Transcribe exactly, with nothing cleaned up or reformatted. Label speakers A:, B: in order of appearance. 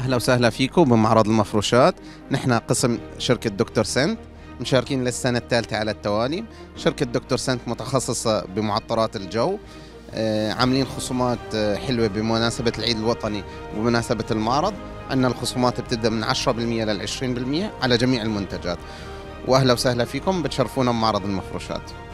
A: أهلا وسهلا فيكم بمعرض المفروشات. نحن قسم شركة دكتور سنت، مشاركين للسنة الثالثة على التوالي. شركة دكتور سنت متخصصة بمعطرات الجو، آه، عاملين خصومات آه، حلوة بمناسبة العيد الوطني وبمناسبة المعرض. عندنا الخصومات بتبدأ من عشرة بالمئة لل عشرين بالمئة على جميع المنتجات. وأهلا وسهلا فيكم، بتشرفونا بمعرض المفروشات.